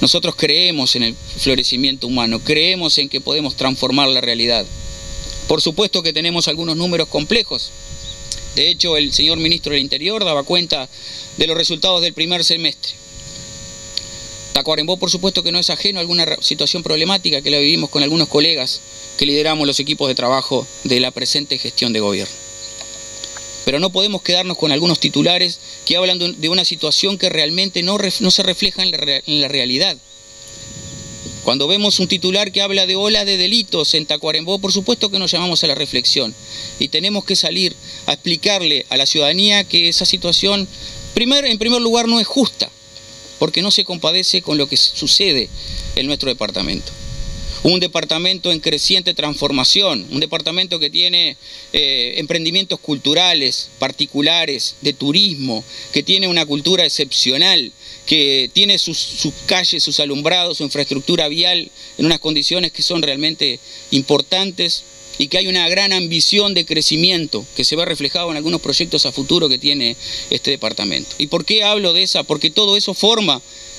Nosotros creemos en el florecimiento humano, creemos en que podemos transformar la realidad. Por supuesto que tenemos algunos números complejos. De hecho, el señor ministro del Interior daba cuenta de los resultados del primer semestre. Tacuarembó, por supuesto que no es ajeno a alguna situación problemática que la vivimos con algunos colegas que lideramos los equipos de trabajo de la presente gestión de gobierno. Pero no podemos quedarnos con algunos titulares que hablan de una situación que realmente no se refleja en la realidad. Cuando vemos un titular que habla de ola de delitos en Tacuarembó, por supuesto que nos llamamos a la reflexión y tenemos que salir a explicarle a la ciudadanía que esa situación, en primer lugar, no es justa, porque no se compadece con lo que sucede en nuestro departamento. Un departamento en creciente transformación, un departamento que tiene emprendimientos culturales, particulares, de turismo, que tiene una cultura excepcional, que tiene sus calles, sus alumbrados, su infraestructura vial en unas condiciones que son realmente importantes y que hay una gran ambición de crecimiento que se ve reflejado en algunos proyectos a futuro que tiene este departamento. ¿Y por qué hablo de esa? Porque todo eso forma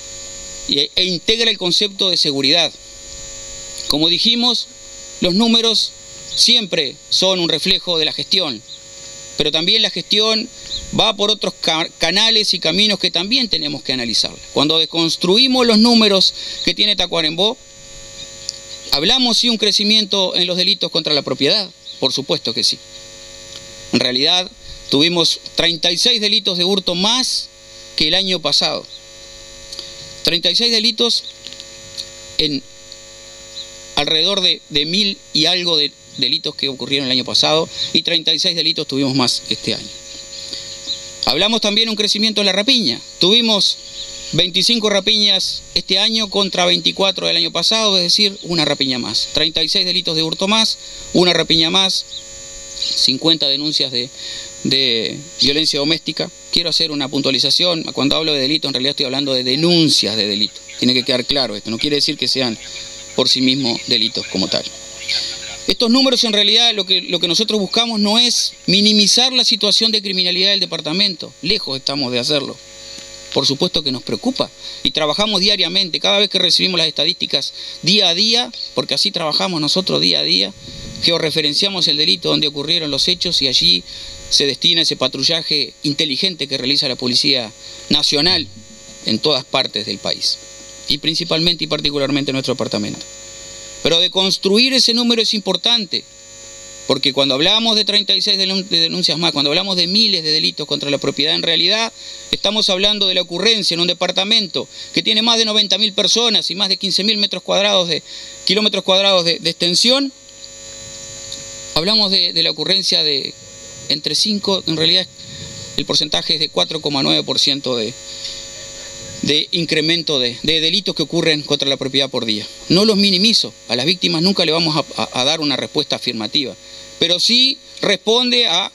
e integra el concepto de seguridad. Como dijimos, los números siempre son un reflejo de la gestión, pero también la gestión va por otros canales y caminos que también tenemos que analizar. Cuando deconstruimos los números que tiene Tacuarembó, ¿hablamos sí un crecimiento en los delitos contra la propiedad? Por supuesto que sí. En realidad tuvimos 36 delitos de hurto más que el año pasado. 36 delitos en alrededor de 1000 y algo de delitos que ocurrieron el año pasado y 36 delitos tuvimos más este año. Hablamos también de un crecimiento en la rapiña. Tuvimos 25 rapiñas este año contra 24 del año pasado, es decir, una rapiña más. 36 delitos de hurto más, una rapiña más, 50 denuncias de violencia doméstica. Quiero hacer una puntualización. Cuando hablo de delito, en realidad estoy hablando de denuncias de delito. Tiene que quedar claro esto. No quiere decir que sean por sí mismos delitos como tal. Estos números en realidad lo que nosotros buscamos no es minimizar la situación de criminalidad del departamento. Lejos estamos de hacerlo. Por supuesto que nos preocupa y trabajamos diariamente. Cada vez que recibimos las estadísticas día a día, porque así trabajamos nosotros día a día, georreferenciamos el delito donde ocurrieron los hechos y allí se destina ese patrullaje inteligente que realiza la Policía Nacional en todas partes del país. Y principalmente y particularmente en nuestro departamento. Pero de construir ese número es importante, porque cuando hablamos de 36 denuncias más, cuando hablamos de miles de delitos contra la propiedad, en realidad estamos hablando de la ocurrencia en un departamento que tiene más de 90.000 personas y más de 15.000 kilómetros cuadrados de extensión. Hablamos de la ocurrencia de entre 5, en realidad el porcentaje es de 4,9% de incremento de delitos que ocurren contra la propiedad por día. No los minimizo, a las víctimas nunca le vamos a dar una respuesta afirmativa, pero sí responde a,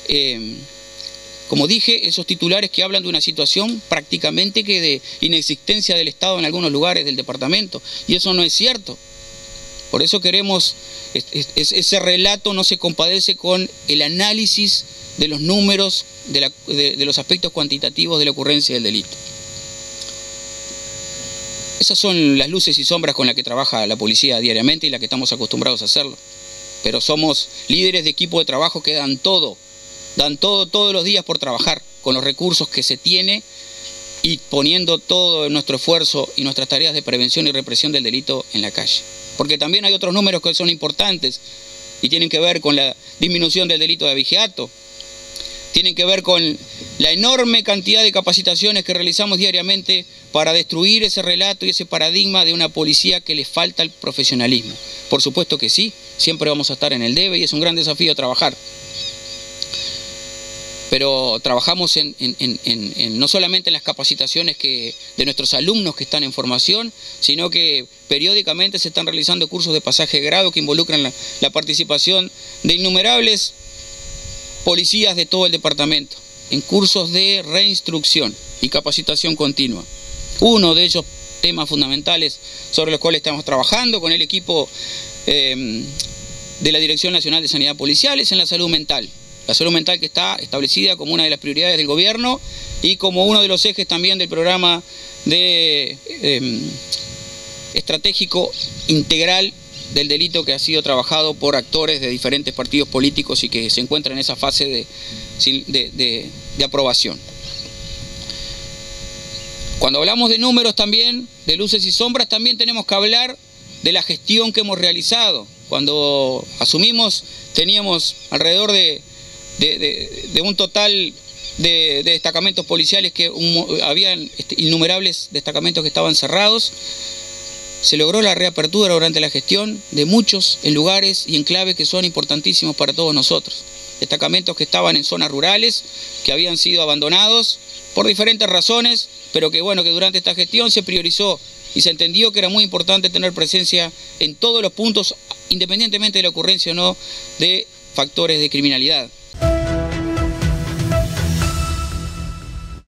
como dije, esos titulares que hablan de una situación prácticamente que de inexistencia del Estado en algunos lugares del departamento, y eso no es cierto. Por eso queremos, ese relato no se compadece con el análisis de los números, de los aspectos cuantitativos de la ocurrencia del delito. Esas son las luces y sombras con las que trabaja la policía diariamente y las que estamos acostumbrados a hacerlo. Pero somos líderes de equipo de trabajo que dan todo todos los días por trabajar con los recursos que se tiene y poniendo todo nuestro esfuerzo y nuestras tareas de prevención y represión del delito en la calle. Porque también hay otros números que son importantes y tienen que ver con la disminución del delito de abigeato, tienen que ver con la enorme cantidad de capacitaciones que realizamos diariamente para destruir ese relato y ese paradigma de una policía que le falta el profesionalismo. Por supuesto que sí, siempre vamos a estar en el debe y es un gran desafío trabajar. Pero trabajamos no solamente en las capacitaciones de nuestros alumnos que están en formación, sino que periódicamente se están realizando cursos de pasaje de grado que involucran la participación de innumerables policías de todo el departamento, en cursos de reinstrucción y capacitación continua. Uno de ellos temas fundamentales sobre los cuales estamos trabajando con el equipo de la Dirección Nacional de Sanidad Policial es en la salud mental. La salud mental que está establecida como una de las prioridades del gobierno y como uno de los ejes también del programa estratégico integral del delito que ha sido trabajado por actores de diferentes partidos políticos y que se encuentran en esa fase de aprobación. Cuando hablamos de números también, de luces y sombras, también tenemos que hablar de la gestión que hemos realizado. Cuando asumimos teníamos alrededor de un total de destacamentos policiales, que habían innumerables destacamentos que estaban cerrados. Se logró la reapertura durante la gestión de muchos en lugares y enclaves que son importantísimos para todos nosotros. Destacamentos que estaban en zonas rurales, que habían sido abandonados por diferentes razones, pero que bueno, que durante esta gestión se priorizó y se entendió que era muy importante tener presencia en todos los puntos, independientemente de la ocurrencia o no de factores de criminalidad.